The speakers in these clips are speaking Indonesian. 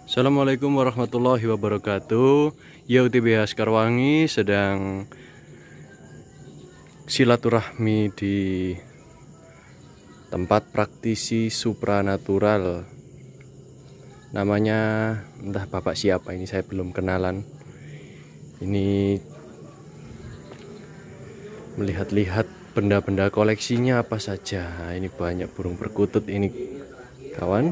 Assalamualaikum warahmatullahi wabarakatuh. YUTB Askarwangi sedang silaturahmi di tempat praktisi supranatural. Namanya entah bapak siapa ini, saya belum kenalan. Ini melihat-lihat benda-benda koleksinya apa saja. Ini banyak burung perkutut ini kawan.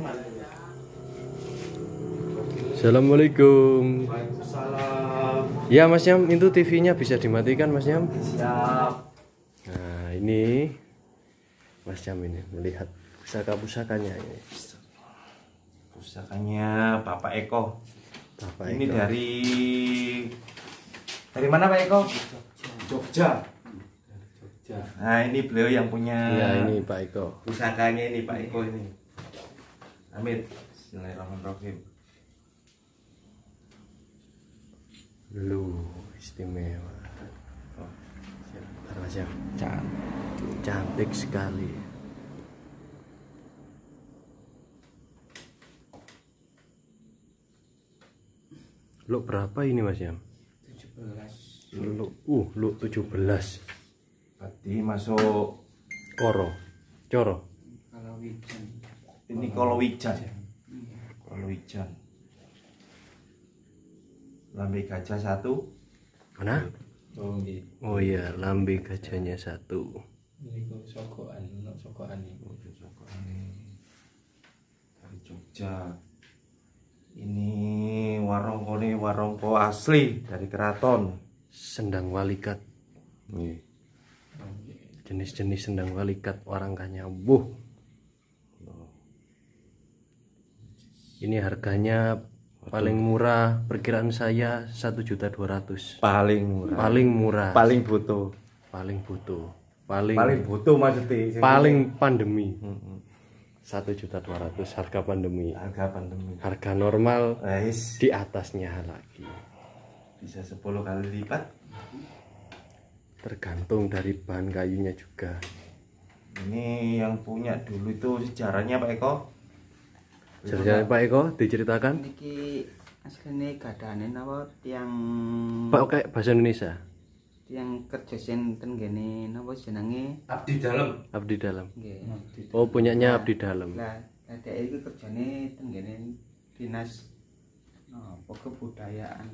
Assalamualaikum. Waalaikumsalam. Ya Mas Yam, itu TV-nya bisa dimatikan Mas Yam. Siap. Nah ini Mas Yam ini melihat pusaka-pusakanya ini. Pusakanya Bapak Eko. Bapak Ini Eko. dari mana Pak Eko? Jogja. Nah ini beliau yang punya. Ya ini Pak Eko. Pusakanya ini Pak Eko ini. Amin. Bismillahirrahmanirrahim. Lu istimewa. Oh, siap. Mas Yam. Cantik sekali. Lu berapa ini Mas Yam? 17. Lu 17. Tadi masuk Coro. ini Kolowijan. Kolowijan. Lambe gajah 1. Mana? Oh nggih. Oh iya, lambe gajahnya 1. Niku sokokan iki. Dari Jogja. Ini warongko asli dari keraton. Sendang walikat. Nih. Jenis-jenis sendang walikat warangkanya. Ini harganya paling murah, perkiraan saya 1.200.000. Paling murah. Paling murah. Paling butuh. Paling butuh. Paling butuh maksudnya. Paling pandemi. 1.200.000 harga pandemi. Harga pandemi. Harga normal Guys, di atasnya lagi. bisa 10 kali lipat. Tergantung dari bahan kayunya juga. Ini yang punya dulu itu sejarahnya Pak Eko. Sejarah Pak Eko diceritakan. Niki asline gadane napa tiang Pak kayak bahasa Indonesia. tiang kerja sinten gene napa jenenge Abdi dalam. Abdi dalam. nggih. Oh punyanya Abdi dalam. Lah dhek iki kerjane ten gene dinas apa kebudayaan.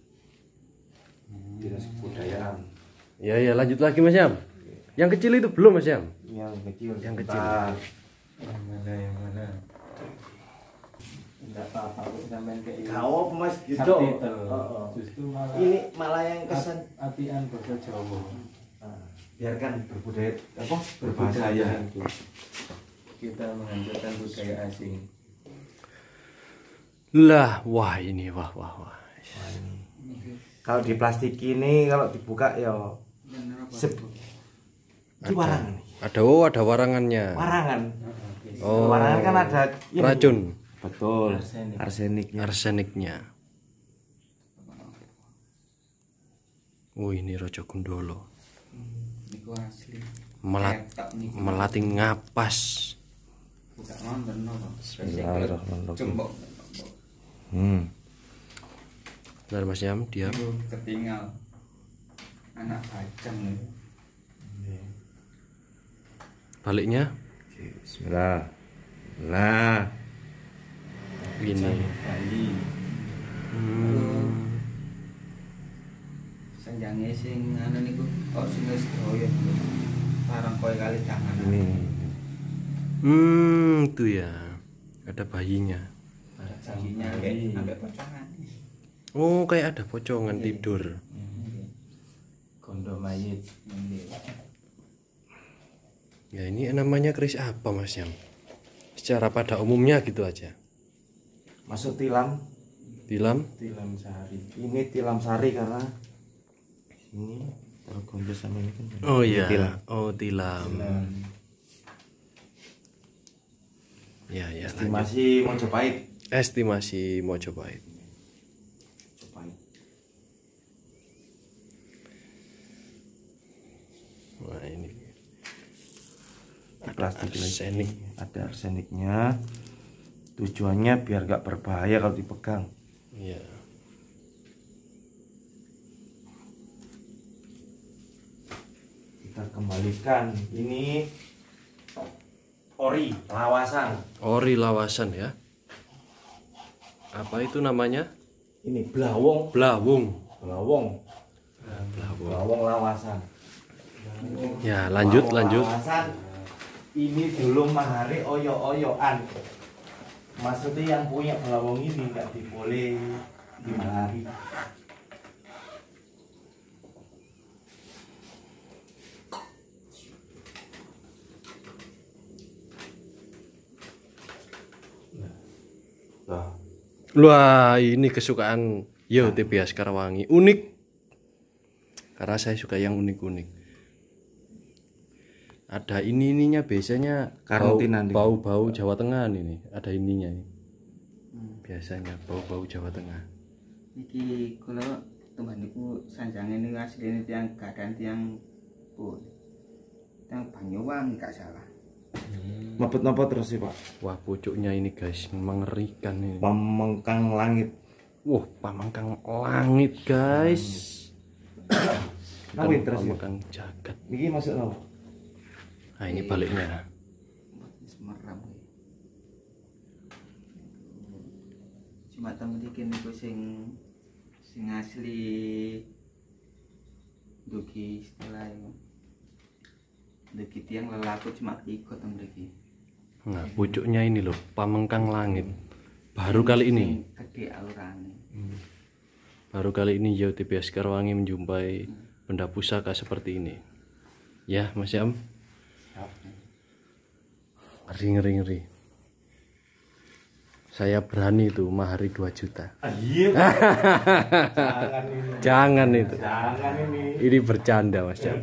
Dinas kebudayaan. Ya lanjut lagi Mas Yam. Yang kecil itu belum Mas Yam. Yang kecil. Yang kecil. Yang mana? Enggak apa-apa kok sampean kayak ini. Kau Mas gitu. Subtitle. Oh. Justru malah Ini malah yang kesan. atian bahasa Jawa. Biarkan berbahasa ya. Kita menghancurkan budaya asing. Lah, wah ini wah. Kalau di plastik ini kalau dibuka ya ini warangan ini. Ada warangannya. Warangan. Oh. Warangan kan ada ini. Racun. Betul. Arsenik. Arseniknya. Oh ini Rojo Gundolo. Niku asli. Ketok melati ngapas. Bukan wonten napa. Bismillahirrahmanirrahim. Jembok. Bentar Mas Yam, diam. Niku ketinggal anak bajang niku. Baliknya Bismillah. Nah, ini. Bali. Sanjange sing anu niku kok sing wis kroyo. Parang koyo kali tangan. ini Itu ya. Ada bayinya. Janjinya ambek pocongan. Oh, kayak ada pocongan tidur. Gondo mayit. Ya ini namanya keris apa Mas Yam? Secara pada umumnya gitu aja. masuk tilam. Tilam. Tilam sehari. Ini tilam sari karena ini kalau gonjo sama ini kan. Oh ini iya. tilam. Oh tilam. Ya lanjut. Estimasi Mojopahit. Estimasi Mojopahit. Wah ini Plastik arsenik. ada arseniknya. Tujuannya biar gak berbahaya kalau dipegang. Iya. Kita kembalikan. Ini ori lawasan. Ori lawasan ya. Apa itu namanya? Ini blawong. Blawung. Blawong. Blawung. Blawong lawasan. Ya, lanjut Blawong lanjut. lawasan. Ini dulu mahari oyo-oyoan. Maksudnya yang punya blawong ini nggak diboleh dimahari. Nah, Wah, ini kesukaan yo TBS Karawangi. Unik. Karena saya suka yang unik-unik. Ada ininya biasanya Karantina nih. bau-bau Jawa Tengah ini. Ada ininya ini. Biasanya bau-bau Jawa Tengah. Iki kula tumbas niku sanjange niku asline tiyang gadan tiyang pun. Tiyang Banyuwangi gak salah. mepet napa terus sih Pak? Wah, pucuknya ini guys, mengerikan ini. Pamengkang langit. Wah, pamangkang langit guys. Langit terus ya? Pamangkang jagat. Niki masuk napa? Nah, ini baliknya. Wis meram. Cuma temen iki niku sing asli dugi istilahnya. Dugi tiyang lelaku cuma 3 temen iki. Nah, pucuknya ini loh, pamengkang langit. Baru kali ini. Gede aurane. Baru kali ini Yo TBS Karawangi menjumpai benda pusaka seperti ini. Ya, Mas Yam. Ngeri. Saya berani tuh mahari 2 juta. Iya. Jangan itu. Jangan ini. Ini bercanda, Mas Yam.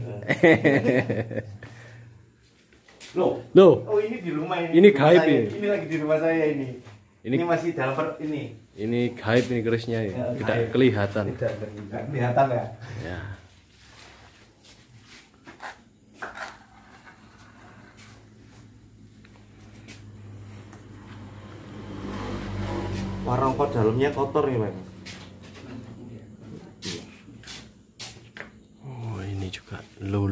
Loh. Loh, Oh, ini di rumah ini. Ini Di rumah gaib saya. ini. Ini lagi di rumah saya ini. Ini- Ini masih dalam ini. ini gaib ini kerisnya ya. Ya, Tidak gaib. kelihatan. Nggak kelihatan ya. Ya. Warung kok dalamnya kotor nih, Pak. Oh, ini juga lo.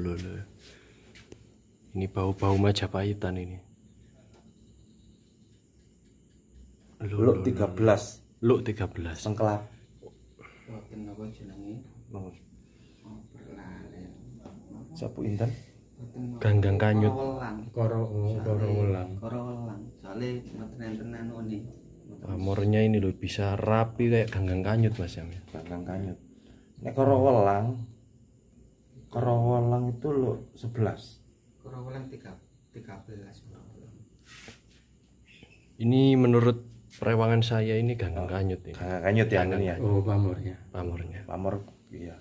Ini bau-bau Majapahitan ini. Luk 13 Luk 13. sengkelap. Boten napa jenenge? Oh, berlalen. Sapu inten. Boten Ganggang Kanyut. Korowelang. Korowelang. Soale mboten enten anune. Pamornya ini loh bisa rapi kayak ganggang kanyut Mas Yam. Ganggang kanyut. Nek korowelang itu lo 11. Korowelang 13 korowelang. Ini menurut perewangan saya ini ganggang kanyut ini. Ganggang kanyut ya ini ya. Oh, pamornya. Pamornya. Pamor iya.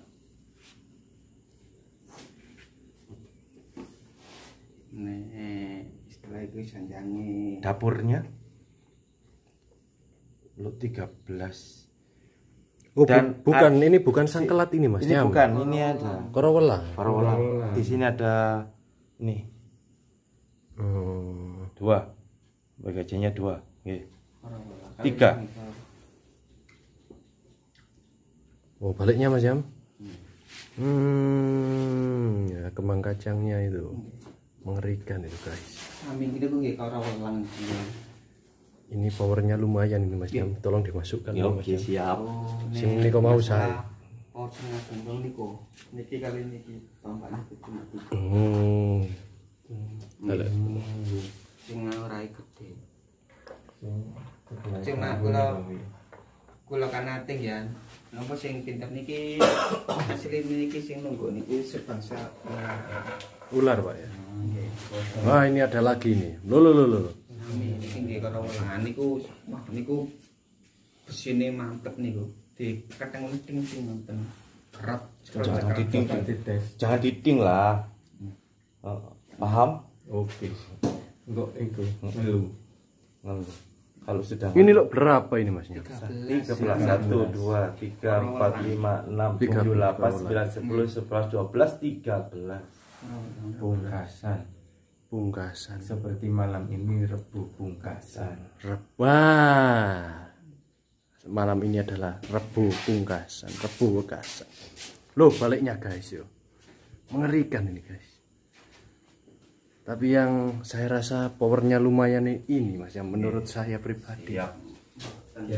Nek istilah itu sanjange Dapurnya lo 13. Oh, Dan bukan ini bukan sangkelat ini Mas Ini Yam. bukan, ini ada Korowelang. korowelang. Di sini ada nih Oh. 2. Bagasinya 2. Nggih. korowelang. 3. Oh, baliknya Mas Yam. Ya kembang kacangnya itu mengerikan itu guys. Kami kita ku nggih korowelang iki. Ini powernya lumayan ini Mas Yam. Tolong dimasukkan Ya, Mas oke Yam. siap. Sing niku mau saya. Oh, setengah gendong niku. Niki kali niki tombaknya cuma 3. Ada. Sing ora gede. Cuma kula kanating ya. Napa sing pinter niki asli niki sing nunggu niki sebangsa Ular Pak ya. nggih. Wah, ini ada lagi nih. Lo. Niki nggih karo welangan niku wah niku besine mantep niku. Diketeng ting sing nonton. Kerap Jangan diting, jangan diting lah. Paham? Oke. Enggak itu. Ngelu. Ngeluh. Kalau sudah Ini lo berapa ini Masnya? 13, 1, 2, 3, 4, 5, 6, 7, 8, 9, 10, 11, 12, 13. Pungkasan. pungkasan. Seperti malam ini Rebu pungkasan. Wah, malam ini adalah Rebu pungkasan, Rebu wekasan. Loh, baliknya guys yo, mengerikan ini guys. Tapi yang saya rasa powernya lumayan ini mas, yang menurut saya pribadi. Ya. Ya,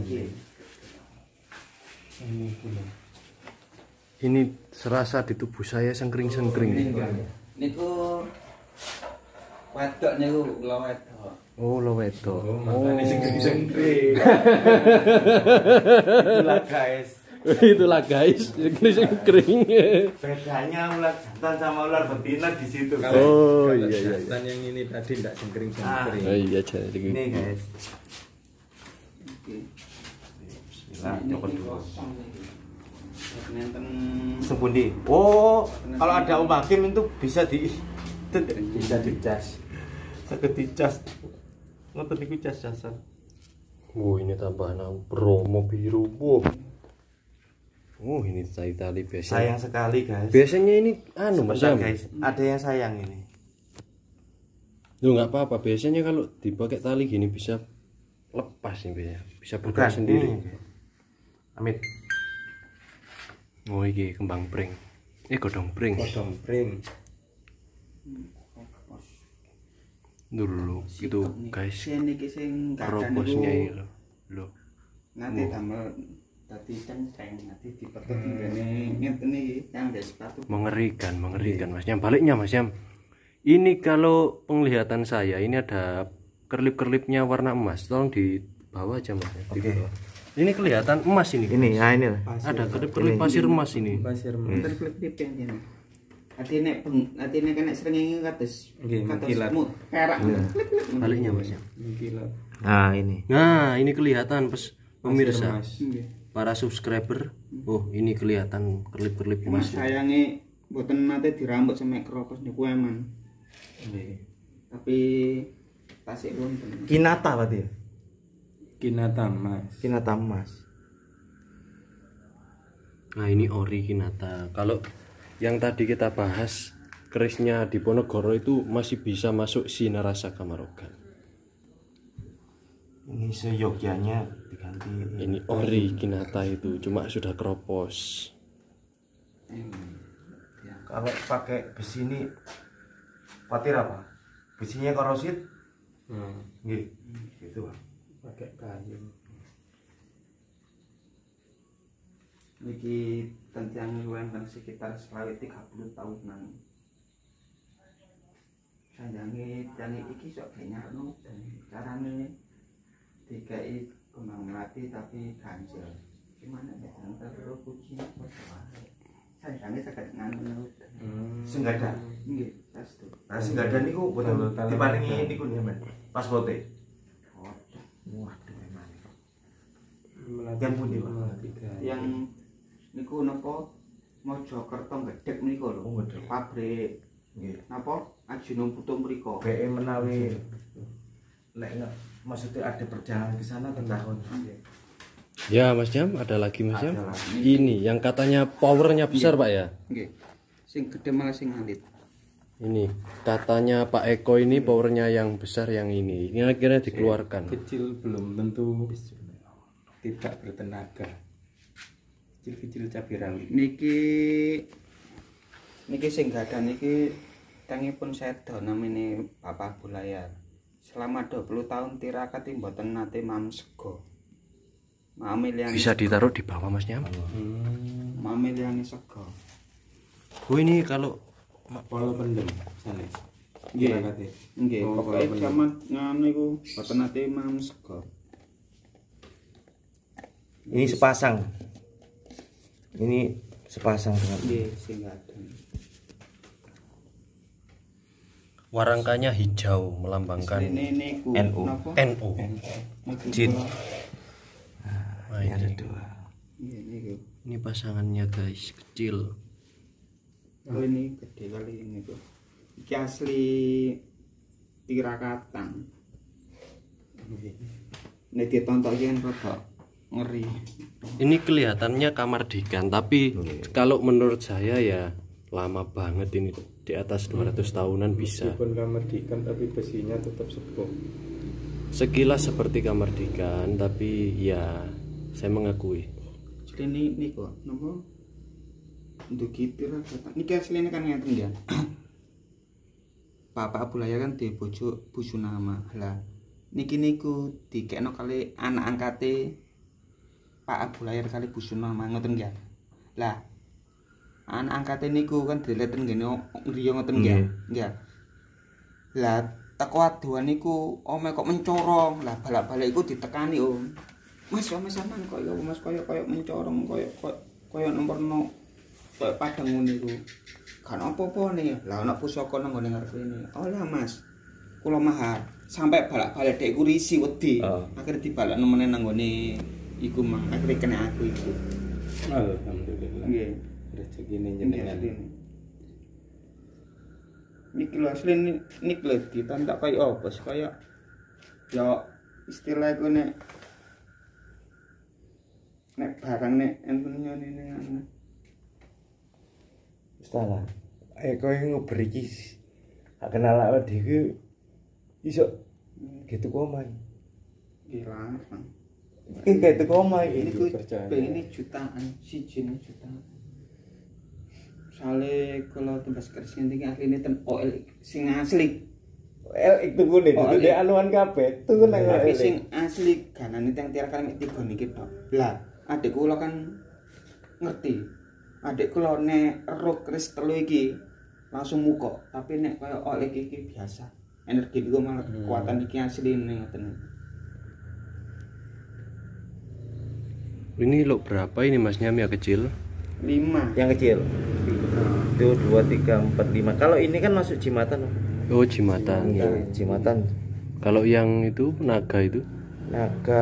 Ini serasa di tubuh saya sengkring-sengkring. Niku wedok niku kula wedok. Oh, lo wedo. oh, makanya sengkring-sengkring. Itulah guys. Itulah guys, sengkring-sengkring. Bedanya ular jantan sama ular betina di situ. Oh, Kalau iya, iya. jantan yang ini tadi tidak sengkring-sengkring. Oh iya, jadi Ini guys. Oke. Bismillah, coba dulu. Nenten Sepundi. Oh, kalau ada Om Hakim itu bisa Bisa dicas. saged dicas. Ngoten niku cas-casan. Oh, ini tambahan promo biru. Wow. Oh, ini tali biasa. Sayang sekali guys. Biasanya ini anu mas Sebentar, Yam. guys, ada yang sayang ini. Lu nggak apa-apa. Biasanya kalau dipakai tali gini bisa lepas nih biasanya. Bisa bergerak sendiri. Amit. Oh, ini kembang pring. Godong pring. Kodong pring. Dulu itu guys. sing iki sing kadang Proposnya niku ini loh. Loh. nanti damel dadi cengceng nanti dipetet ngene ngeten iki yang ada sepatu. Mengerikan mas Yam. Baliknya mas Yam. Ini kalau penglihatan saya ini ada kerlip-kerlipnya warna emas. Tolong di bawah aja mas. Di bawah. Ini kelihatan emas ini. Ini, nah ini. Ada kerlip-kerlip pasir emas ini. Pasir Ntar klip-klip yang kene. Atine kena srengenge kados Nggih, mengkilat. perak. Baliknya mas Yam. Kilat. Nah, ini. Nah, ini kelihatan pemirsa, emas. para subscriber. Oh, ini kelihatan kerlip-kerlip Mas emas. sayange mboten nate dirambut sampe kropos niku eman. Nggih. Tapi tasik wonten. Kinata berarti. Kinata Mas. Kinata emas. Nah, ini ori Kinata. Kalau yang tadi kita bahas kerisnya di Ponorogo itu masih bisa masuk Sinarasa Kamarogan. Ini seyogyanya diganti. Ini ori Kinata itu cuma sudah kropos. Kalau pakai besi ini khawatir apa? Besinya korosit? Nggih. Gitu, Pak. Pakai kayu. Niki tentang wonten sekitar 30 tahunan. Sanjange jange iki sok nyarno dan carane dikai kembang melati tapi ganjel. Gimana ya antar kucing apa wae. Sanjange saged nganu. Sing gak ada. Nggih, sastu. Nah, sing gak ada niku boten diparingi niku nyaman. Pas bote. Waduh, emang. Yang pundi, Pak? Yang niku napa Mojokerto gedhek menika lho. Oh, gedhek. Pabrik Nggih. napa Ajino Putu mriko. BE menawi nek maksudnya ada perjalanan ke sana tahun. Ya, Mas Jam, ada lagi Mas Jam. Ada lagi. Ini yang katanya powernya besar, Pak ya. Nggih. Sing gedhe malah sing alit. Ini katanya Pak Eko ini powernya yang besar yang ini. Ini akhirnya dikeluarkan. Kecil belum tentu tidak bertenaga. Kecil-kecil cabai rawit. Niki sing gadah niki tangipun sedo namine Bapak Bulayar. Selama 20 tahun tirakat mboten nate mam sego. Mame liyane Bisa ditaruh di bawah Mas Jam. mame liyane sego. Oh, ini kalau Polo pendem sanes. Nggih. Kirakate. Nggih, Oh, pokoke kalau jaman ngono iku mboten nate mam sego. Ini sepasang. Ini sepasang dengan Nggih, sing gadah. warangkanya hijau melambangkan Ini niku NU. napa? NU. Niki Jin. kula- Nah, ini ada ini, dua. Nggih niku. ini pasangannya guys, kecil. Oh ini gede kali ini tuh. Iki asli Tirakatan. Nek ditonton iki kan rada ngeri. Ini kelihatannya kamardikan, tapi kalau menurut saya ya lama banget ini, di atas 200 tahunan bisa. Meskipun kamar dikan tapi besinya tetap sepuh. Sekilas seperti kamar dikan, tapi ya saya mengakui. Jadi ini kok nopo untuk gitu lah. Ini aslinya kan ngeten ya. Bapak Abu Layar kan di bojo Busunama lah. Niki niku dikekno kali anak angkate Pak Abu Layar kali Busunama ngoten ya. Lah anak angkate niku kan dileten ngene ngriyo ngoten ya. Nggih. Lah teko aduan niku ome kok mencorong. Lah balak-balik iku ditekani Om. Mas sampean koyo Mas koyo mencorong koyo nomorno koyo padang ngono niku. Kan apa-apa nih, lah anak pusaka nang ngene ngarep ini. Oh lah Mas, kula mahar. Sampai balak-balik dek kurisi wedi. Akhirnya dibalakno meneh nang ngene iku mah. Akhirnya kena aku iku. Alhamdulillah. Nggih. Rezekine jenengan. Niki lho asli niki lho ditandak kaya apa sih kaya ya istilah iku nek barang nek enten nyone Salah. Kowe ngober iki gak kenal awake dhewe iso gitu koman. gila. Iki gitu koman iki. Niku ini jutaan, siji jutaan. Soale kalau tembas keris ngenting asline ten OL sing asli. OL itu ngene dadi anuan kabeh. Tuku nang tapi sing asli ganane teng tiar kali 3 niki tok. Lah, adik kula kan ngerti. Adik kula nek ero keris telu iki langsung muka, tapi nek kaya oleh iki biasa. Energi niku malah kekuatan iki asli ngoten. Ini lo berapa ini masnya mie kecil? 5. yang kecil. Itu 2 3 4 5. Kalau ini kan masuk jimatan. Oh jimatan. Ya, jimatan. Kalau yang itu naga itu? Naga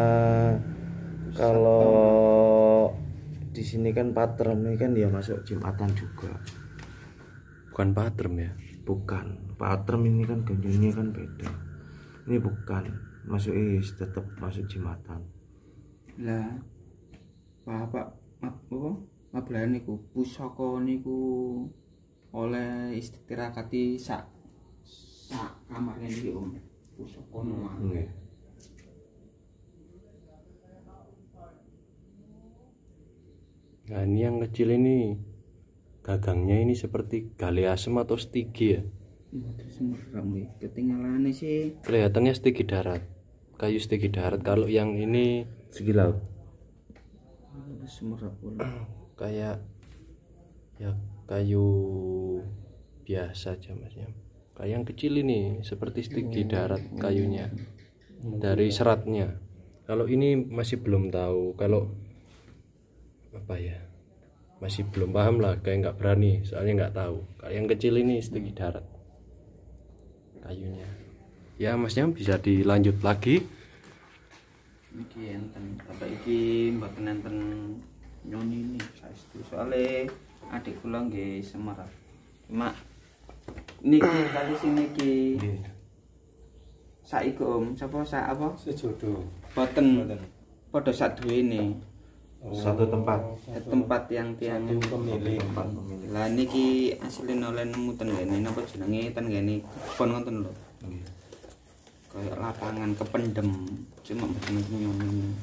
kalau di sini kan patrem ini kan dia masuk jimatan juga. Bukan patrem ya? Bukan. Patrem ini kan ganjilnya kan beda. Ini bukan. Masuk tetap masuk jimatan. Lah Bapak Mablayan niku pusaka niku oleh istirakati sak kamar niki Om. Pusaka nomo. Nggih. Nah ini yang kecil ini gagangnya ini seperti gali asem atau stigi ya? Semeram nggih. Ketinggalane sih Kelihatannya stigi darat, kayu stigi darat. Kalau yang ini Segi laut. semerap pula. kayak ya kayu biasa aja masnya. Kayak yang kecil ini seperti stigi darat kayunya dari seratnya. Kalau ini masih belum tahu. Kalau apa ya, masih belum paham lah, kayak nggak berani soalnya nggak tahu. Kayak yang kecil ini stigi darat kayunya. Ya masnya bisa dilanjut lagi. Iki enten bapak iki mboten enten nyoni ini saestu soalé adik kula nggih semerap. Cuma niki kali sini iki saiki Om, sapa sak apa? Sejodoh. Boten padha sak duwene. Satu tempat. Tempat yang tiang pemilik. Lah niki asline oleh nemu ten ngene napa jenenge ten ngene pon ngoten lho. Kayak lapangan kependem cuma mboten nyoni.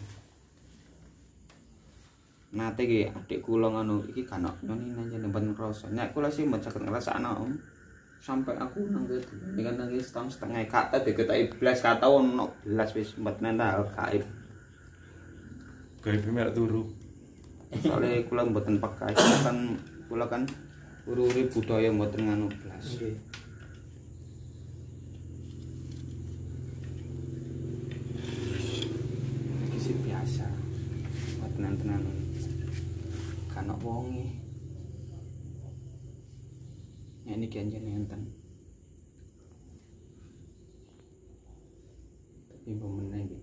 Nate iki adik kula ngono iki kan nyoni nang jeneng ben krasa. Nek kula sih mboten saged ngrasakno Om. Sampai aku nang kene dengan nang setahun setengah kata diketaki blas kata ono blas wis mboten entar gaib. Gaib melak turu. Soalnya kula mboten peka kan kula kan uri-uri budaya mboten nganu blas. Iki biasa. Mboten tenan. Kan wonge. Ya niki anjene enten. Tapi mbok meneh iki.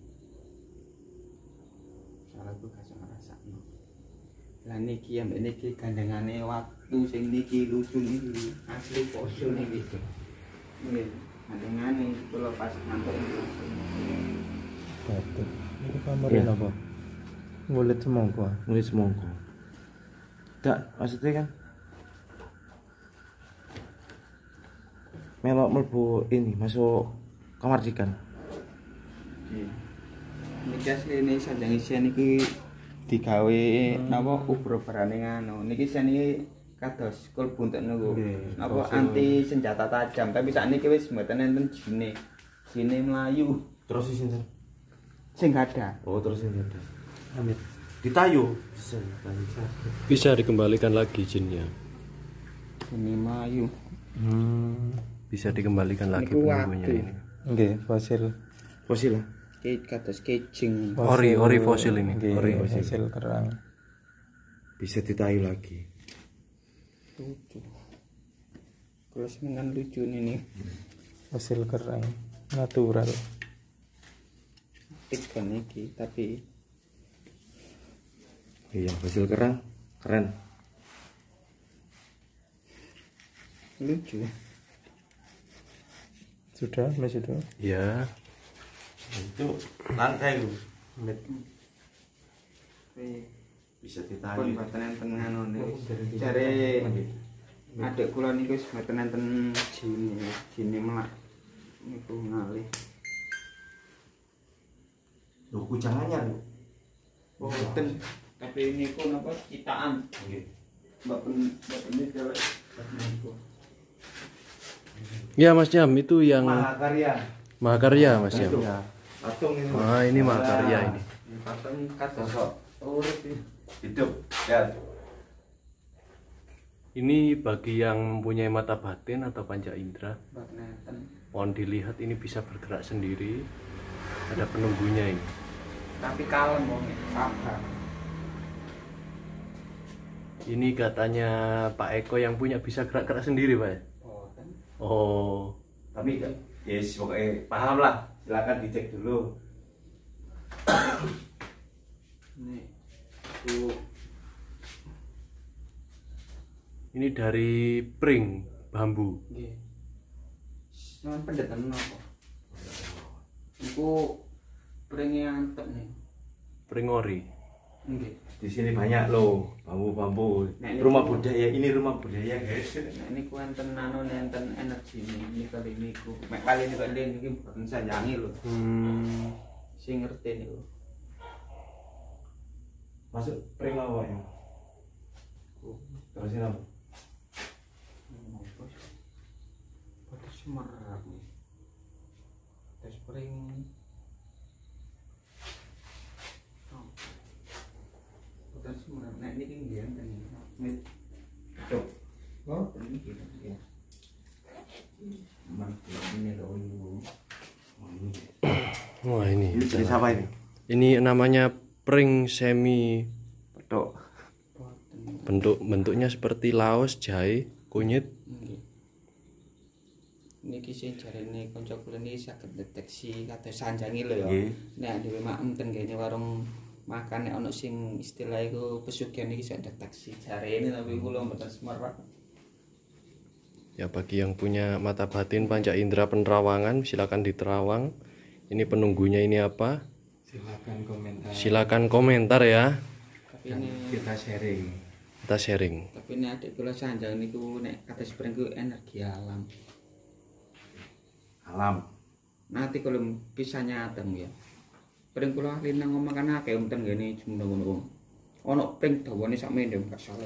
Salah ku gak ngrasakno. Lah niki ambek niki gandengane waktu sing niki lucu niki asli poso niki. Nggih, gandengane kula pas ngantuk. Batuk. Itu kamarnya apa? Ngulit semongko. Nulis semongko. Tak, maksudnya kan melok mlebu ini masuk kamar Jikan. Niki asline sanjang isian iki digawe napa ubro barane ngono. Niki isian iki kados kul buntut niku. Napa anti senjata tajam, tapi sakniki wis mboten enten jine. Jine mlayu. Terus sinten? Sing ada. Oh, terus sinten? Amit. Ditayu. Bisa dikembalikan lagi jinnya. Jine mlayu. Bisa dikembalikan lagi Niku penunggunya watu. ini. Nggih, fosil. Fosil. Ki kados kejing. Ori fosil ini. Nggih, Ori fosil kerang. Bisa ditayu lagi. Lucu. Kalau senengan lucu ini. Fosil kerang natural. Ikan iki tapi Iya, fosil kerang keren. lucu. Sudah, sudah. Ya, Itu langka itu. Bisa Pun ditayu. mboten enten anu niku. Jare adik kula niku wis mboten enten jine melak niku ngalih. Loh, kujang anyar. Oh, mboten. Tapi niku napa citaan. Nggih. Mboten niku niku. ya Mas Jam itu yang Mahakarya. Mahakarya Mas Jam. Ya. Patung ini. Wah ini Mahakarya ini. Patung kados urip Hidup. Ya. Ini bagi yang mempunyai mata batin atau panca indera, mboten enten. mohon dilihat ini bisa bergerak sendiri. Ada penunggunya ini. Tapi kalem wong sabar. Ini katanya Pak Eko yang punya bisa gerak-gerak sendiri, Pak. Mboten. Oh, Tapi yes, pokoknya paham lah. Silakan dicek dulu. Nih. Tuh ini dari pring bambu. nggih. Sampeyan pendetan napa? Iku pringe antep nih. Pring ori. Nggih. Di sini banyak loh bambu-bambu. Nah, ini Rumah tuh- budaya, ini rumah budaya, guys. Nek niku enten anu enten energi ini kali niku. Mek kali niku den iki mboten sayangi lho. Sing ngerti niku. Masuk pring apa ya? Terusin apa? Pada semerap nih. Tes pring. Pada semerap. Nek niki nggih enten. Nek Cuk. oh ini gitu ya. Ini lho ibu. Wah ini. Ini jenis apa ini? Ini namanya pring semi. Pedok. Bentuknya seperti laos, jahe, kunyit. Nggih. Niki sing jarene kanca kula niki saged deteksi kados sanjangi lho ya. Nggih. Nek dhewe maem ten kene warung makan nek ana sing istilah iku pesugihan iki sak deteksi jarene tapi kula mboten semerap. Ya bagi yang punya mata batin panca indera penerawangan silakan diterawang. Ini penunggunya ini apa? Silakan komentar. Silakan komentar ya. Tapi ini Kita sharing. Kita sharing. tapi nek adik kula sanjang niku nek kados pring ku energi alam. Alam. Nanti kalau bisa nyateng ya. Pring kula ahli nang omah kan akeh enten ngene jumlah ngono. Ono pring dawane sak mendem gak salah.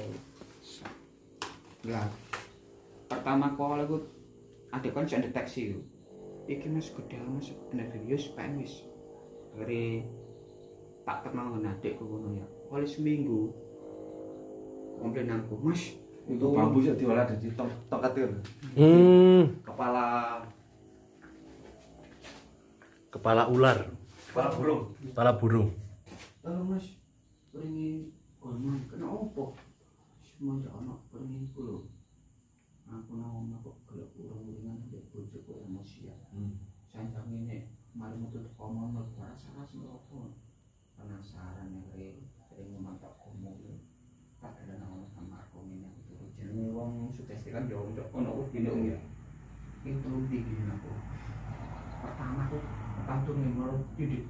Lah. Pertama kali aku adik kan sing deteksi yo. Iki Mas gede Mas energius pengen wis. Akhire tak kenal dengan adikku ngono ya. Oleh seminggu komplain aku, Mas, Itu bambu sih diolah dari tongkat itu. Kepala Kepala ular, kepala burung. kepala burung. Tolong Mas, pringi gorman kena opo? Semua ono pringi ku lho. Aku nang omah kok gelek urung-uringan mbek bojoku emosian. Sanjang ini mari metu teko omah salah sing opo. Penasaran ya sering mantap ngomong. Tak ada nang kamarku ngene aku jenenge wong sugesti kan yo ono wedi nduk ya. Itu bikin aku. Pertama aku pantun nomor didik.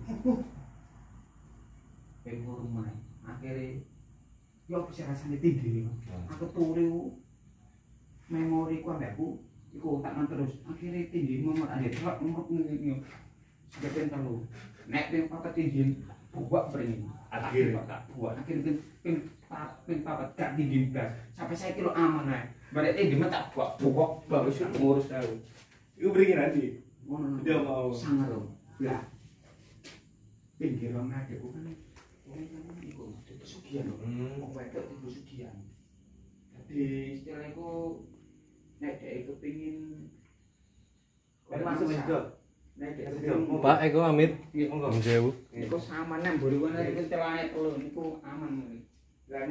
Pengen rumah. Akhirnya yo bisa rasane tinggi. Aku turu memori ku ambekku iku takkan terus akhirnya tinggi momor ada truk ngomong ngene sebagian telu nek ping papat tinggi buak beringin akhirnya tak buat akhirnya ping papat gak tinggi gas sampai saya kilo aman nek berarti tinggi tak buak bagus ngurus tahu Iku beringin nanti. ngono Dia mau. sangar lah pinggir wong adek kan iku pesugihan lho wong wedok itu pesugihan jadi istilahnya iku nek dhek kepengin Masuk itu. nek dhek kepengin Pak Eko amit. nggih monggo Nyuwun sewu. niku sama nang buriwan niku celane telu niku aman lah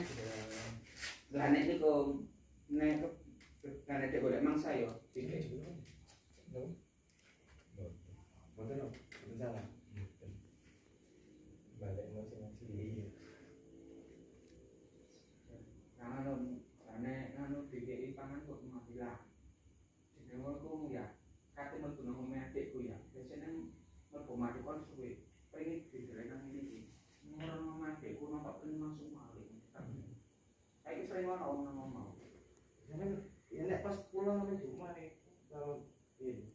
nek niku nek nek dhek golek mangsa yo Betul. Salah. Balik masing-masing. karena anu DKI pangan kok mati lah jenenge ku ya kate metu nang omah adikku ya biasane mergo mati kon suwe pengen dijelengan iki ngono omah adikku nampak pengen langsung malih saiki sering ono nang omah Ya nek pas pulang sampai rumah nih kalau ini.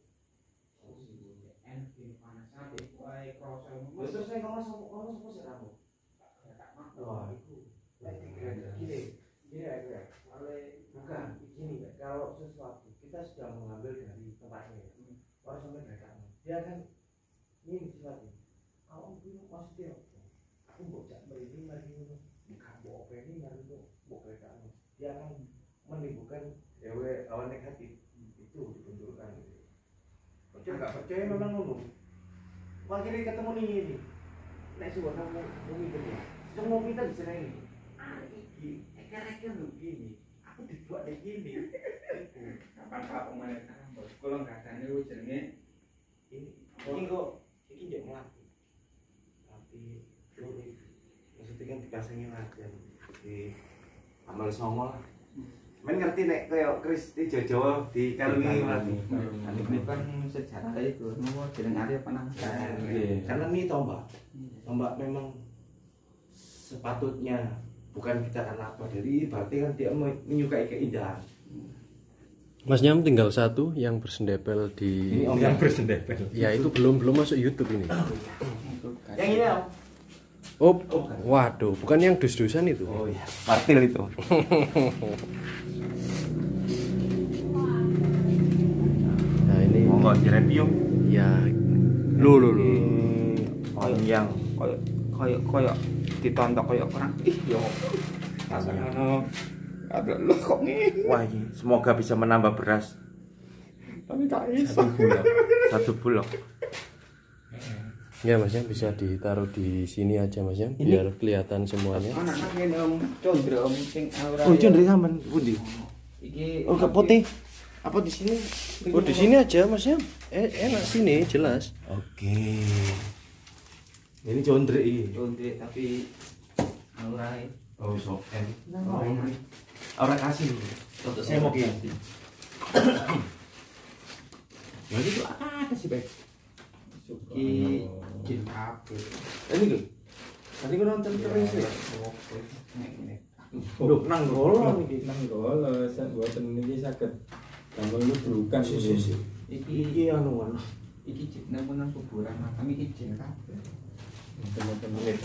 enak panas sampe wae kroso Terus saya ngomong sama sih kamu. Wah, itu. Gini ya. Bukan begini ya. Kalau sesuatu kita sudah mengambil dari tempatnya, orang sampai mereka, dia kan ini sesuatu. Kalau maksudnya, aku bocah ini lagi kamu apa ini baru mereka, dia akan menimbulkan awan negatif itu ditunjukkan. Percaya nggak percaya memang ngomong. Akhirnya ketemu nih. Nek sudah kamu mikir ya. Semua kita di sana ini. Iki eker-eker begini. Aku dibuat kayak gini. apa pemain bos kalau nggak ada nih jenenge Ini kok iki njek mlaku. Tapi maksudnya kan dipasangin aja di amal songo lah. Men ngerti nek koyo Kristi Jawa di kalungi mlaku. ini kan sejarah itu nomor jeneng Arya Panang Karena ini tombak. Tombak memang sepatutnya bukan kita akan apa dari berarti kan dia menyukai keindahan. Mas Nyam tinggal satu yang bersendepel di Ini om yang bersendepel. ya itu belum masuk YouTube ini. Yang ini om. Oh, waduh, bukan yang dus-dusan itu. Oh iya, martil itu. Nah, ini Monggo direview. ya lu. Yang koyo ditontok koyo kurang yo ono ada lo kok ngene wah ini semoga bisa menambah beras tapi gak iso satu bulog. Ya Mas Nyam bisa ditaruh di sini aja Mas Nyam biar kelihatan semuanya. anak ngene om condro om sing aura Oh, itu dari sampean pundi? iki Oh, ke putih. Apa di sini? Oh di sini aja Mas Nyam. Enak sini jelas. Oke. Ini condre iki. condro tapi aura Oh, soken. Orang kasih. Untuk saya mau ganti. Jadi itu apa sih, Bek? iki jin kabeh Ini lho. Tadi gue nonton terus ya. ngene Loh, nang golong iki. Nang golo sak boten niki saged damel ludrukan Si. Iki anuan. iki jin nang kuburan makam iki jin kabeh teman-teman menit.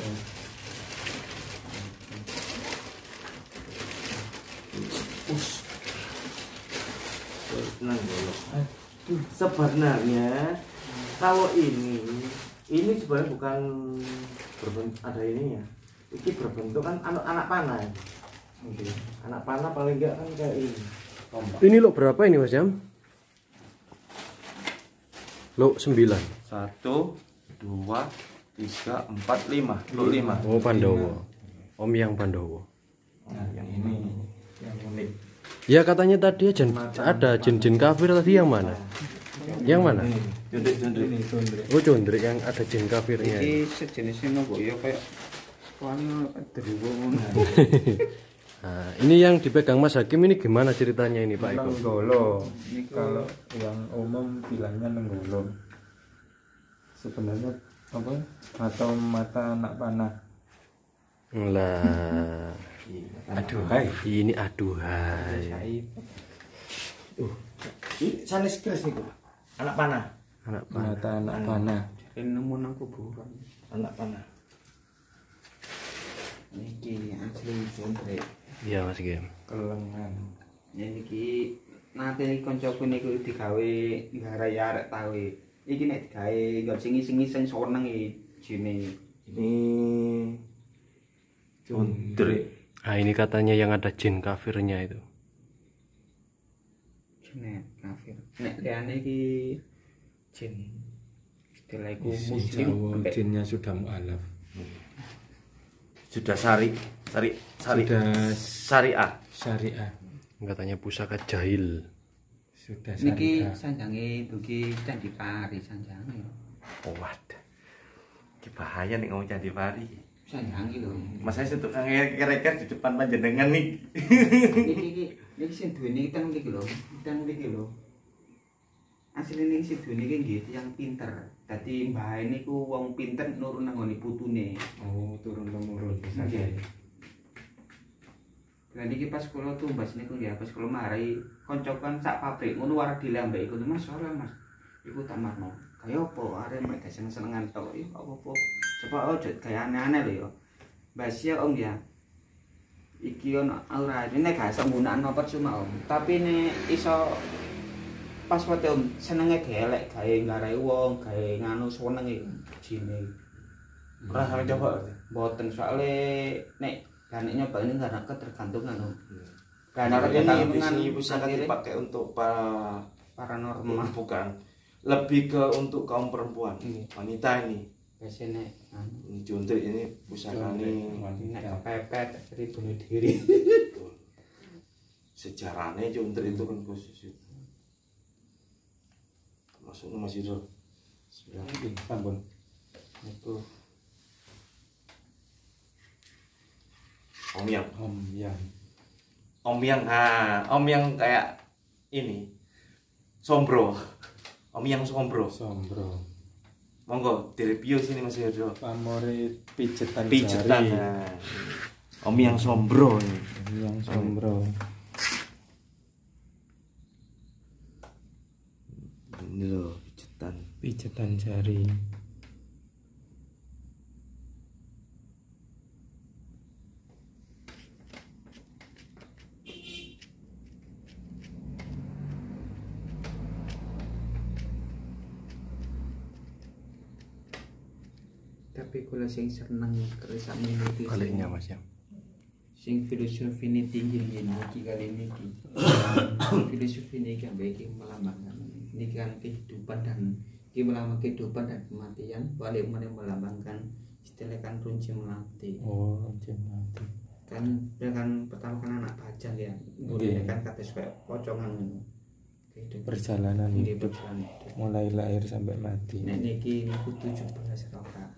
Nang golong. Sebenarnya kalau ini sebenarnya bukan berbentuk ada ininya. Ini berbentuk kan anak panah. Anak panah paling enggak kan kayak ini. Tombak. Ini lo berapa ini Mas Nyam? Lo 9. 1, 2, 3, 4, 5. Lo 5. Oh Pandowo. Om yang Pandowo. Nah, yang ini yang unik. Ya katanya tadi ada jin-jin kafir tadi yang mana? Yang mana? Jundrik. Oh Jondrik yang ada jin kafirnya. iki sejenisnya nopo ya kayak wani driwo ngono Nah, ini yang dipegang Mas Hakim ini gimana ceritanya ini Pak Eko? Nenggolo. Kalau yang umum bilangnya nenggolo. Sebenarnya apa? Atau mata anak panah. Lah, Aduhai. ini aduhai. Ini sanes kres niku. Anak panah. Anak panah. mata anak panah. Ini nemu nang kuburan. Anak panah. Niki asli jontrek. Iya Mas Game. Kelengan. Niki nanti koncoku niku digawe ngarai arek tawe. Iki nek digawe nggo sing iseng-iseng seneng iki jine. Ini Jondrek. Ah ini katanya yang ada jin kafirnya itu. Jine kafir. Nek liyane iki jin istilahku Isi muslim Jawa sampai jinnya sudah mualaf. Sudah Sudah syariah. syariah. Katanya pusaka jahil. Sudah niki syariah. sanjange dugi Candi Pari sanjange. Oh waduh. Ki bahaya nih ngomong Candi Pari. Sanjange lho. Mas saya sentuh ngereker di depan panjenengan nih. Niki sing duweni teng mriki lho. Teng mriki lho. Asline niki sing duweni iki nggih tiyang pinter. Dadi mbahe niku wong pinter nurun nang nggone putune. Oh, turun temurun bisa. Nggih. Lah niki pas kula tumbas niku nggih pas kula marai kanca kan sak pabrik ngono wareg dilambek iku Mas ora Mas. Iku tak marno. Kaya apa arek mek seneng-senengan tok iki apa-apa. Coba ojo gaya aneh-aneh lho ya. Mbak Sia Om ya. Iki ono aura ini gak iso nggunakno percuma Om. Tapi nek iso pas wae Om senenge gelek gawe ngarai wong, gawe nganu seneng iki jine. Pernah sampe coba? Mboten soalnya nek kan nyoba ini karena ketergantungan Om. Karena ini dengan bisa dipakai untuk paranormal. Bukan. Lebih ke untuk kaum perempuan. Iya. Wanita ini. Biasanya Ini Jondrek ini pusaka ini nek kepepet dari bunuh diri. sejarahnya Jondrek itu kan khusus itu. Masuknya masih dulu. Sampun. Itu Om yang Om yang kayak ini sombro. Om yang sombro. Monggo direview sini Mas Yodo. Pamore pijetan Pijetan. jari. Nah. Om yang sombro ini. Yang sombro. Ini loh pijetan. Pijetan jari. tapi kula sing seneng terus sakmene iki. Baliknya Mas ya. Sing filosofi ini tinggi niki kali niki. Filosofi ini kan baik melambangkan ini kan kehidupan dan melambangkan kehidupan dan kematian. Balik melambangkan istilah kan runci melati. Oh, runci melati. Kan pertama kan anak bajang ya. Okay. Kan kata kayak pocongan kehidupan. Perjalanan Nggih, hidup perjalanan hidup. mulai lahir sampai mati. Nek niki niku 17 rakaat.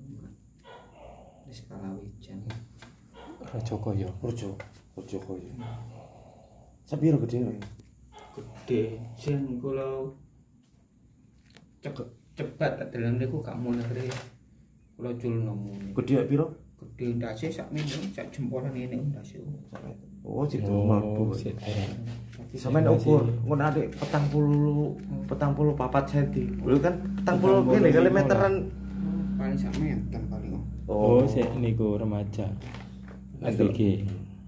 Wis kalawijan. Raja Kaya. Rojo koyo. Sapiro gedene? Gede sing kula cepat dalam niku gak mulai kula culno muni. Gede piro? Gede ndase sak minum sak jempolan ini ndase. Oh, situ Oh, mampu. Sampeyan ukur ngono adik 40 cm. Lho kan 40 kene kali meteran. Paling sak meter paling. Oh, sik niku remaja. ABG.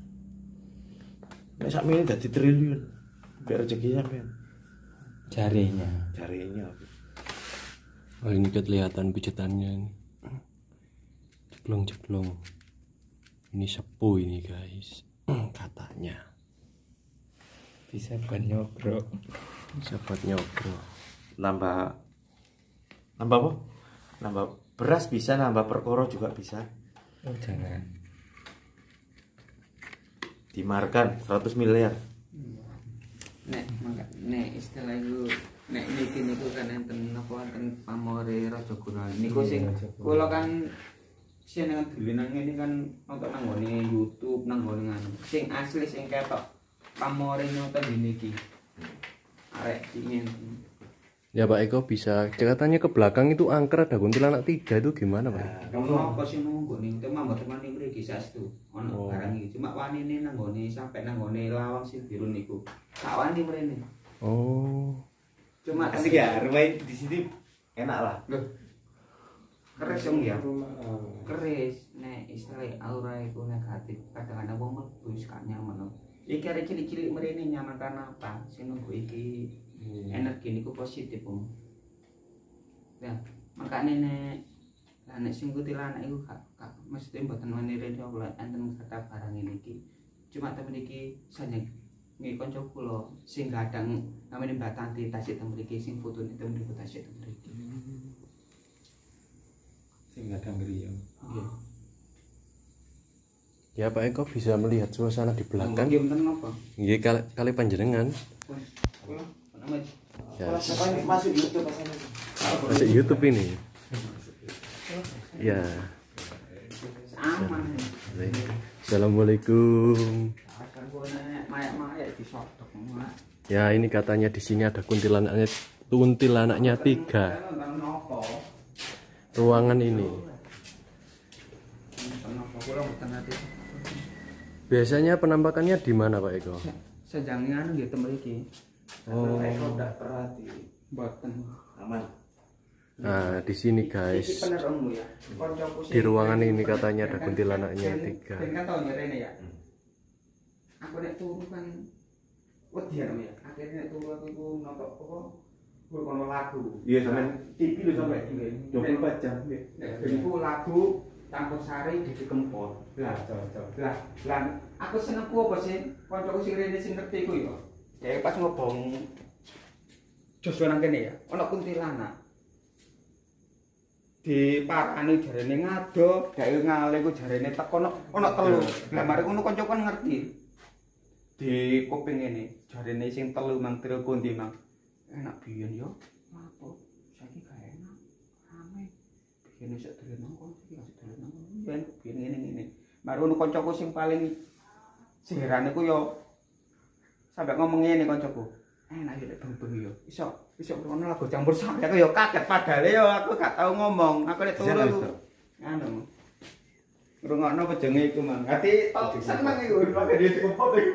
Nek sak mene dadi triliun. Biar rezeki sampean. Jarinya. Jarinya. Oh ini kelihatan pijetannya ini. Jeblong-jeblong. Ini sepuh ini guys. Katanya. Bisa buat nyogro. Sahabat nyogro. Nambah apa? Nambah beras bisa, nambah perkoro juga bisa. Oh, jangan. Dimarkan 100 miliar. Nek istilah itu nek niki niku kan enten napa enten pamore Raja Guna. Niku sing kula kan sing nang dolanan ngene kan nonton nang ngone YouTube nang ngone ngono. Sing asli sing ketok pamore nonton niki. Arek ingin. Ya Pak Eko bisa katanya ke belakang itu angker ada kuntilanak 3 itu gimana Pak? Ono apa sing nunggu ning teman-teman ning mriki saestu. Ono barang iki cuma wanine nang ngone sampe nang ngone lawang sing biru niku. Tak wani mrene. Oh. Cuma Asik ya, rumah di sini enak lah. loh keris dong ya keris nek istilahnya aura itu negatif kadang-kadang wong mlebu wis gak nyaman loh iki arek cilik-cilik mrene nyaman karena apa sing nunggu iki energi niku positif om ya makanya nek sing kuntilanak iku gak mesti mboten wani redo kula enten kata barang iki cuma temen iki sanjang nggih kanca kula sing gadang namanya Mbak Tanti tasik temen iki sing fotone temen iki tasik temen iki sing kadang ngeri ya. Ya Pak Eko bisa melihat suasana di belakang. Nggih menten napa? Nggih kali panjenengan. Kula nama Ya, Siapa yang masuk YouTube pasangan? masuk YouTube ini. Ya. aman. Assalamualaikum. Akan gua nek mayak-mayak disodok mak. Ya ini katanya di sini ada kuntilanaknya 3 Nonton napa? ruangan ini. Nonton napa kula mboten nate. Biasanya penampakannya di mana Pak Eko? Sejangan nggih temen iki. Oh. Eko udah perhati. Mboten. Aman. Nah di sini Iki guys. bener om ya. Koncoku Di ruangan ini katanya ada kuntilanaknya 3. Ben kan tau nyerene ya. Aku nek turu kan wedi ya om ya. Akhirnya nek turu aku iku nonton apa? Gue kono lagu. Iya sampai TV lu sampai 24 jam. Nek iku lagu campur sari di kempot. Lah cocok. Lah aku seneng ku apa sih? Kancaku sing rene sing ngerti ku ya. Ya pas ngobong jos nang kene ya. Ana kuntilanak. Diparani jarene ngado, gawe ngale ku jarene teko ana telu. Lah mari ngono kancaku kan ngerti. Di kuping ngene, jarene sing telu mang telu kondi mang. Enak biyen yo. Apa? Saiki gak enak. Rame. Biyen iso dolen nang kono, iki gak dolen nang kono. Biyen ngene-ngene. Mari ngono kancaku sing paling sirane ku yo sampe ngomong ngene kancaku. Enak yo nek bengi yo. Iso ngono lagu campur sari aku yo kaget padahal yo aku gak tau ngomong. Aku nek turu anu. Ngrungokno pejenge iku mang. Ati tok seneng iku lagi di kempot iku.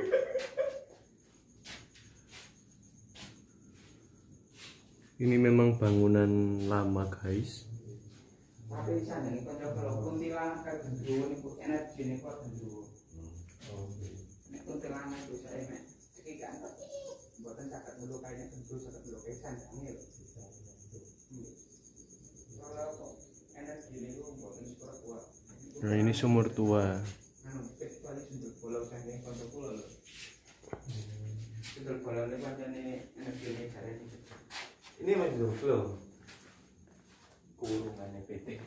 Ini memang bangunan lama guys. Tapi sanjane kanca kalau kuntilanak kan gendruwo niku energine kok gendruwo. Nek kuntilanak itu saya nek iki kan mboten saged mulu kaya gendruwo saged mulu kaya sanjane lho. Kalau energine itu mboten kuat. Nah ini sumur tua. Anu kecuali sundul bolong saking kanca kula lho. Sundul bolong niku pancene energine jarene. Ini masih dulu. Kurungannya PT.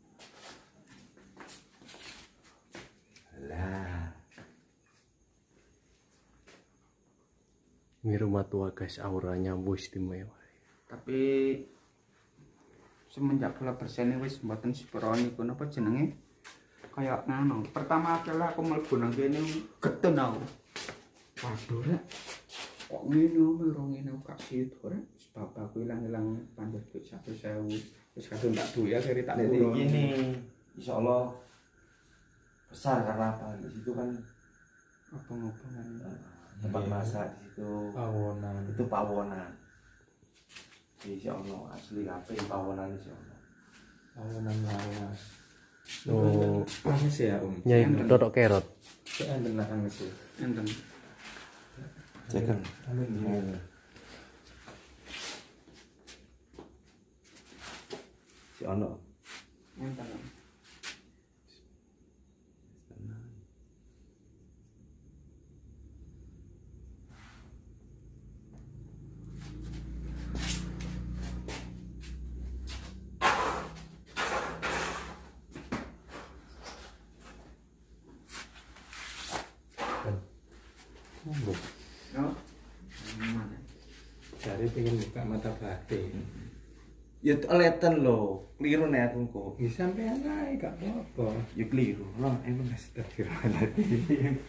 Lah. Ini rumah tua guys, auranya istimewa. Tapi semenjak kula bersene wis mboten sepuro niku napa jenenge kaya ngano. Pertama adalah aku mlebu nang kene getun aku. Waduh rek. Kok ngene om ngene gak sido rek. Sebab aku ilang-ilang panjer duit 1.000. Wis kadung tak duwe akhire tak Jadi turun. gini, insya Allah besar karena apa? Di situ kan Apa-apaan. tempat masak di situ. Pawonan. Itu pawonan. Insya Allah asli apa pawonan insya Allah. Pawonan lawas. Oh, Anges ya Om. nyai totok kerot. Cek enten nak anges ya. Enten. Cekan. Amin. Si ono. Enten. Yo. Mana? Cari pengen buka mata batin. Ya leten lo, keliru nih aku kok. Ya sampean ae gak apa-apa. Ya keliru, lo emang Astagfirullahaladzim.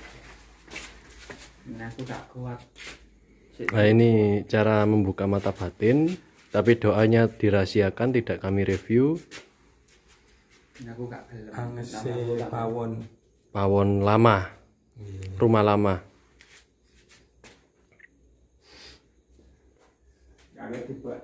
Nah, aku tak kuat. Nah ini cara membuka mata batin, tapi doanya dirahasiakan, tidak kami review. Aku gak gelem. Anges pawon. Pawon lama, rumah lama. Kalau dibuat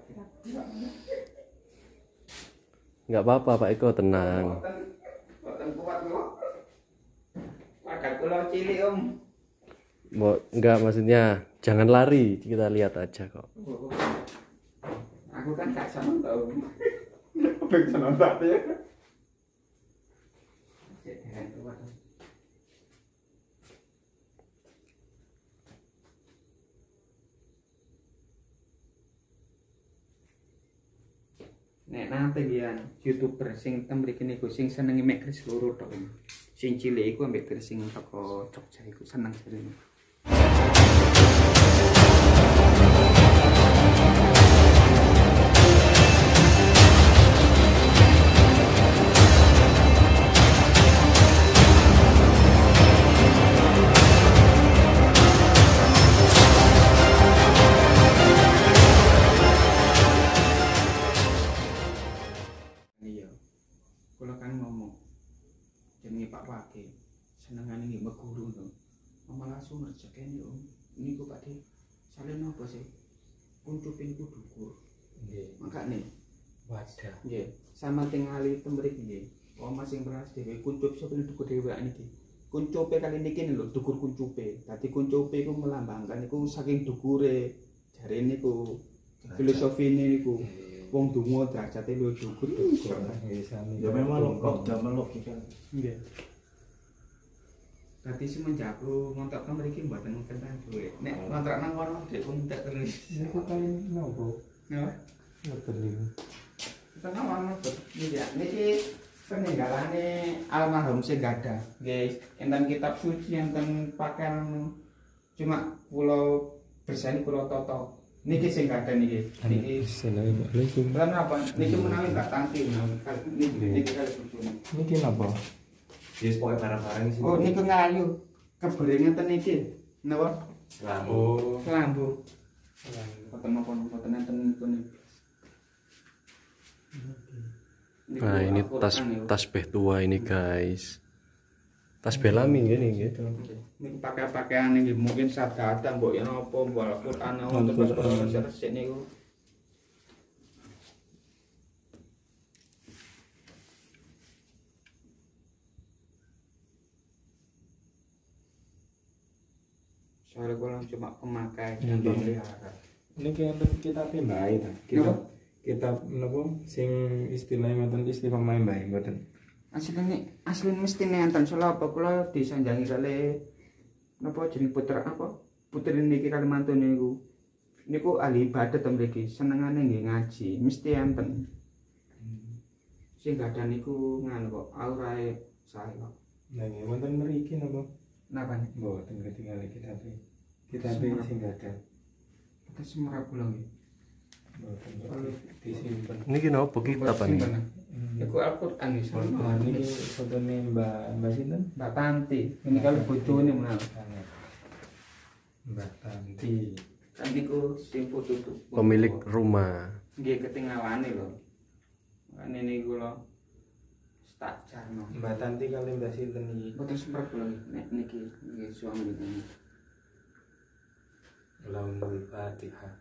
Nggak apa-apa Pak Eko, tenang. boten kuat kok. Padahal kula cilik Om. Enggak, maksudnya jangan lari, kita lihat aja kok. Aku kan gak seneng tau. Pengen seneng tak ya. Nek nanti ya YouTuber sing tem mriki niku sing senengi mek Kris loro tok. Sing cilik iku ambek Kris sing teko Jogja iku seneng jarene. Kula kan ngomong jenenge Pak Wage senengane nggih meguru to. Malah langsung rezekine Om. Niku Pak De. Saleh napa sih? Kuncupe niku dukur. Nggih. Makane wadah. Nggih. Sama tingali tembriki nggih. Oma sing beras dhewe kuncup sapa dukur dhewe niki. Kuncupe kali niki lho dukur kuncupe. Dadi kuncupe iku melambangkan iku saking dukure jarene niku filosofine niku. Wong donga derajate luwih dhuwur dukur. Ya memang kok damel logika. Nggih. Dadi semenjak lu ngontrak nang mriki mboten kenal duwe. Nek ngontrak nang kono dhek pun tak terus. Niku kae nopo? Napa? Mboten niku. Tengah ana niki peninggalane almarhum sing gadah. Nggih, enten kitab suci, enten pakaian cuma kula bersani kula toto. Niki sing gadah niki. Niki Assalamualaikum. lan apa? Niki menawi tak tangki menawi niki kali bojone. Niki napa? Yes, pokoknya barang-barang sih. Oh, niku ngayu. Keberenge ten iki. Napa? Lampu. Lampu. Boten napa-napa enten niku. Nah, ini tasbih tua ini guys. Tasbih lami gini gitu. Niku pakaian niki mungkin sadatan mbok yen apa mbok Al-Qur'an terus resik niku. Soalnya kula cuma pemakai dan pelihara. Niki enten kitab Mbah ta. Kitab napa sing istilahnya ngoten istiqomah Mbah mboten. Asline mestine enten soalnya apa kula disanjangi kali napa jeneng putra apa? Putri niki kali mantune niku. Niku ahli ibadah ten mriki, senengane nggih ngaji, mesti enten. Sing gadah niku nganu kok aurae sae kok. Lah nggih wonten mriki napa? Napa nih? Mboten ketinggalan kitab. Kitab sing gadah. Kita semerap kula nggih. Mboten disimpen. Niki napa kitab ini? Iku Al-Qur'an iki. Nah, niki fotone Mbak sinten? Mbak Tanti. Ini kalau bojone menal. Mbak Tanti. Kan niku sing foto tuh. Pemilik rumah. Nggih ketinggalane lho. Makane niku lho. Tak jarno. Mbak Tanti kali Mbak sinten iki? Boten semerap kula nek niki nggih suami niki. Laumul Fatihah.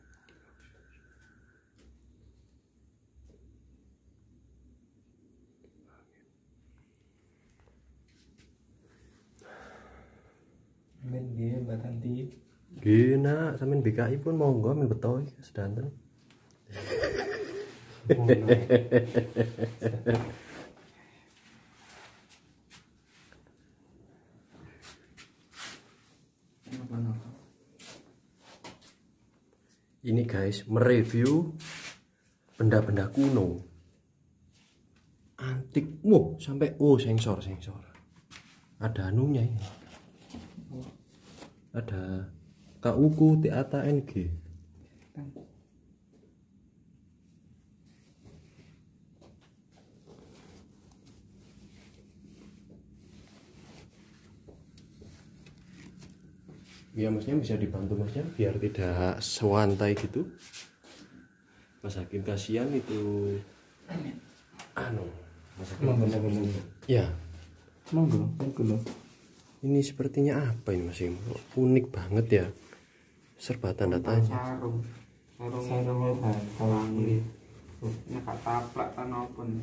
Men nggih Mbak Tanti. Gina, sampean BKI pun monggo men beto iki sedanten. Ini guys, mereview benda-benda kuno. Antik, sampai sensor. Ada anunya ini. Ada KUku TATNG. Ya maksudnya bisa dibantu masnya biar tidak sewantai gitu. Mas Hakim kasihan itu Mas Hakim. Monggo. Ya. Monggo lho. Ini sepertinya apa ini Mas Hakim? Unik banget ya. Serba tanda tanya. Sarung. sarungnya dan wangi. Nek gak taplak kan opo nih.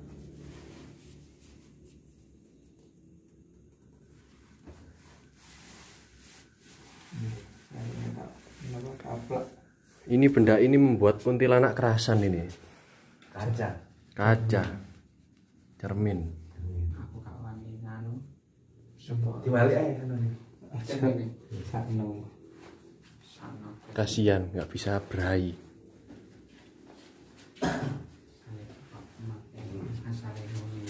kaplak. Ini benda ini membuat kuntilanak kerasan ini. Kaca. Kaca. Cermin. Aku gak wani nganu. Diwalik aja kan ini. Ini Sakno. sana. Kasihan nggak bisa berahi. Asale ngene.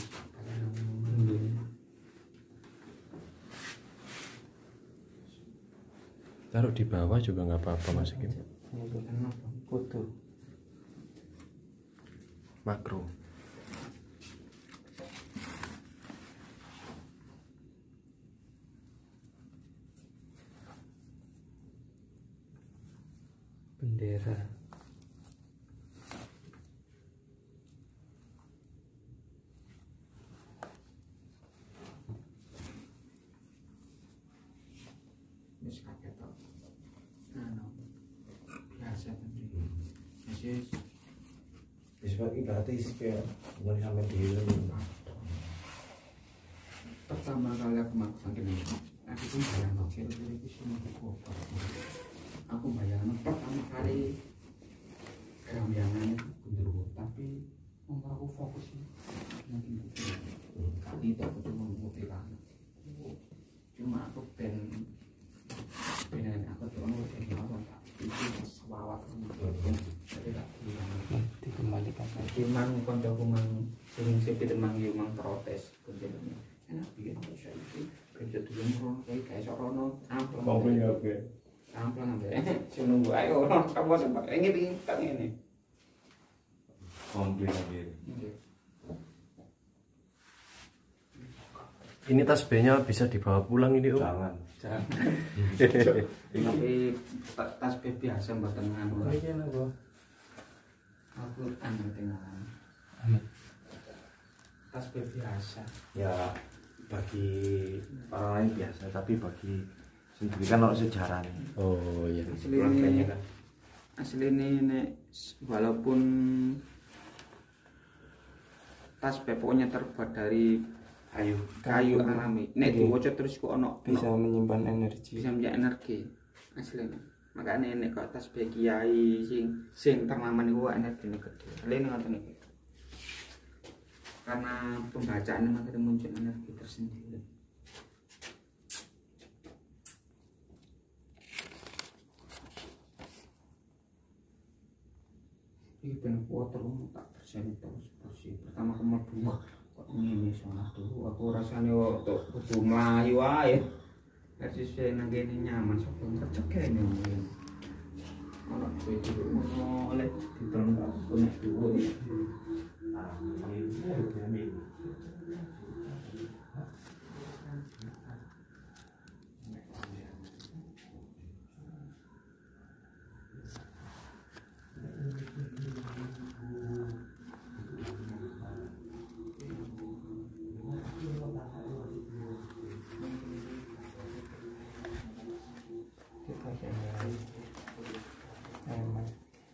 Taruh di bawah juga nggak apa-apa Mas Kim. Foto. Makro. Bendera. Wis kabeh to. Anu. Biasa tadi. Wis Sebab ibaratnya sih kayak bukan sampai di pertama kali aku melakukan ini, aku pun bayang oke, itu semua aku bayang pertama kali kerambiangan itu gendruwo, tapi umur aku fokus mungkin kali itu aku cuma mengikuti kan, cuma aku ben aku cuma mengikuti kan, itu sewawat jadi tak bilang Dikembalikan lagi. mang koncoku mang sing sepiten mang yo mang protes koncoku enak bikin iso iki kerja dulu ngono kayak iso rono amplang amplang ambek sing nunggu ae ora kamu sempat ngene tak ngene Komplain lagi. Ini tas B-nya bisa dibawa pulang ini Om. Jangan. tapi tas biasa mboten anu Iki napa? aku anu tinggalan tas biasa ya bagi orang lain biasa, tapi bagi sendiri kan ono sejarahnya. Oh iya. Keluarganya kan. asli ini walaupun tas pokoknya terbuat dari kayu alami nek diwaca terus kok ono Bisa menyimpan energi. bisa menjadi energi aslinya makanya nek kok tas kiai sing terlaman itu energinya gede lain ngoten iki karena pembacaan makanya muncul energi tersendiri. Ini bener kuat terus tak bersih terus bersih. Pertama kemar bunga kok ini salah dulu. Aku rasanya waktu butuh melayu aja. Versi saya nang kene nyaman sebelum tercek ini mungkin. Kalau saya dulu mau oleh ditolong punya dulu. Kita kayak emang.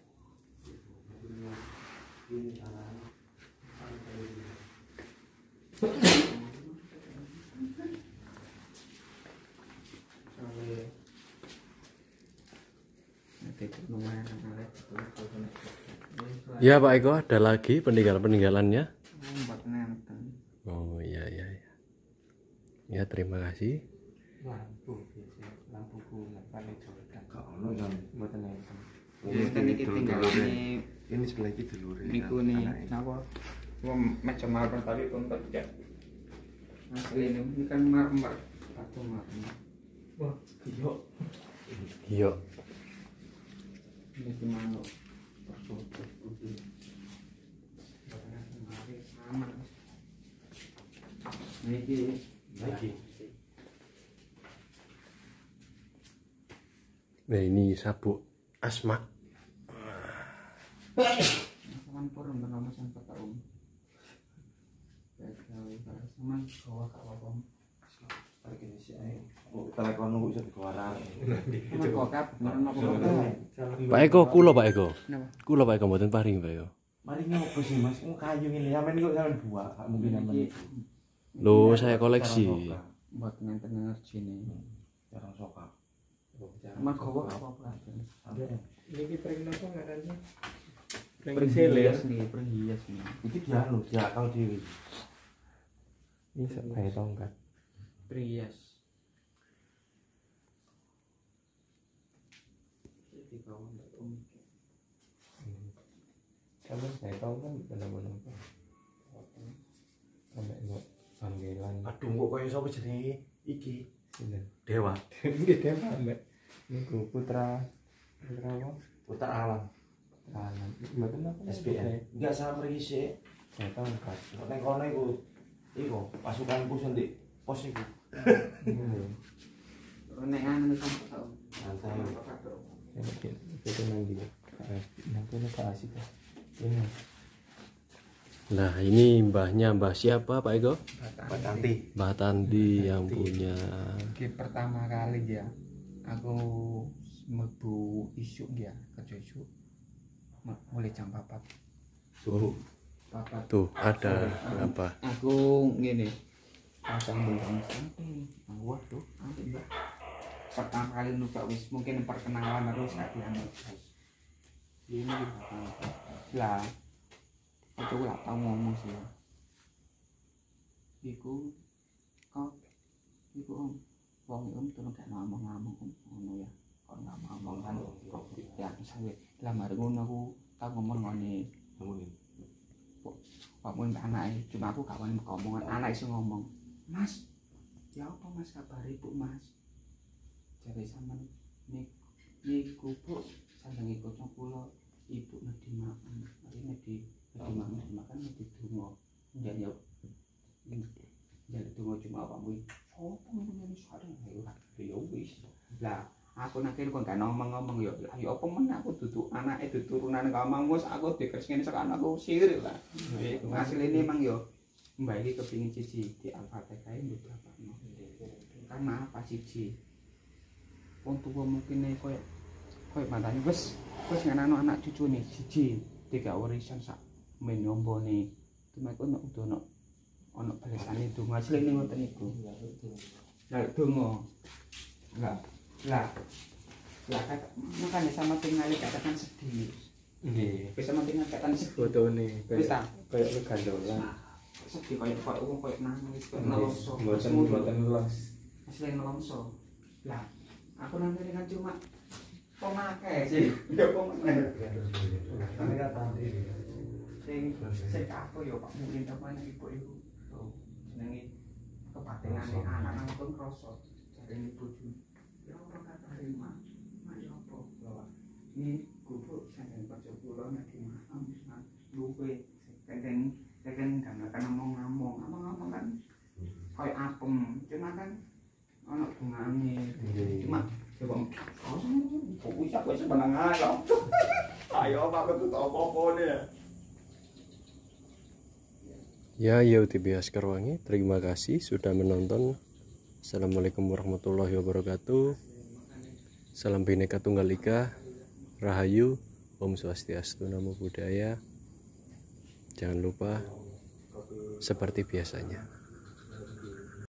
Ya Pak Eko, ada lagi peninggalan-peninggalannya? Buat nenten. Oh iya iya iya. Ya terima kasih. Lampu biasa, lampu kuning paling jordan. Gak ono kan. Mboten enten. Kan iki tinggalane Ini sebelah iki dulur. niku nih. Napa? Wong macam marmer tadi pun kerja. Asli ini kan marmer, batu marmer. Wah, iya. Iya. Ini gimana? Tertutup putih. Sama. Niki Lagi. Nah ini sabuk asma. Saman purun bernama sampai tahun. Baik, sama bawa kak Pergi sih ae. Telepon nunggu iso dikeluaran. Kokap bener apa? Pak Eko, kula Pak Eko. Kenapa? Kula Pak Eko mboten paring Pak Eko. Mari ngopo sih Mas? Kayu ngene sampean kok sampean buah, gak mungkin sampean. Loh, saya koleksi. Buat ngenten energi nih. Jarang soka. Mergo apa-apa. Ini pring apa ngarannya? Pring Pring selir. hias nih, pring hias nih. Iki dianu, diakal dhewe. Ini sak bae tongkat. Pring hias. Jadi kawan Sama saya tahu kan benar-benar apa. Sampai enggak panggilan. Aduh, kok koyo sapa jenenge iki? Sinten? Dewa. Nggih dewa Mbak. Niku putra apa? Putar alam. Alam. Mboten apa SBN. Enggak sama mriki sik. Saya tongkat. Nek kono iku pasukanku sendiri pos iku. nek anu sampe tau. Santai. Itu nanti. Nanti nak asik. Ini. Nah, ini mbahnya Mbah siapa Pak Eko? Pak Tanti. Mbah Tanti yang punya. Oke, pertama kali ya aku mlebu isuk ya kerja isuk mulai jam 4 Subuh. Tuh, ada apa? aku ngene pasang bintang sampai waduh ambil mbak pertama kali nuka wis mungkin perkenalan terus latihan guys ini lah aku lah tau ngomong sih ya iku kok iku om wong tuh gak ngomong-ngomong ngono ya kon ngomong kan kok ya saya lah mari ngono aku tau ngomong ngene ngomongin anaknya cuma aku gak wani ngomongan anak iso ngomong mas ya apa mas kabar ibu mas jadi sama niku bu sambil ngikut kula ibu nedhi makan mari nedhi makan nedhi donga jadi donga cuma apa kuwi opo ngene sareng ya wis lah aku nak kira kok gak ngomong-ngomong ya ayo apa men aku duduk anake turunan ngomong wis aku dikresngene sak anakku sir lah asline memang yo mbak iki kepengin siji di Al-Fatihah iki bapakno karena apa siji wong tuwa mungkin koyo mantane wis nganano anak cucune siji tiga warisan sak men nyombone cuma kono udah ono balesane donga asline ngoten niku lah donga lah makanya sama tinggal katakan sedih Nggih. bisa sama tinggal katakan sedih Fotone bisa kayak lu gandolan. sedih kayak nangis kayak nelongso Mboten los. asli nelongso lah aku nanti dengan cuma pemakai sih ya pemakai sing aku yo Pak mungkin apa ibu ibu jenenge kepatengan anak pun kroso jarene bojo ya ora kabare mak ya apa ini gubuk sampeyan kanca kula nek dimaham luwe kenten kan ngomong kan koyo apem cuma kan ana bungane cuma coba kok wis aku seneng ayo Pak ketut apa-apa ne Ya, YOTB Askarwangi, terima kasih sudah menonton. Assalamualaikum warahmatullahi wabarakatuh. Salam Bhinneka Tunggal Ika, Rahayu, Om Swastiastu, Namo Buddhaya. Jangan lupa seperti biasanya.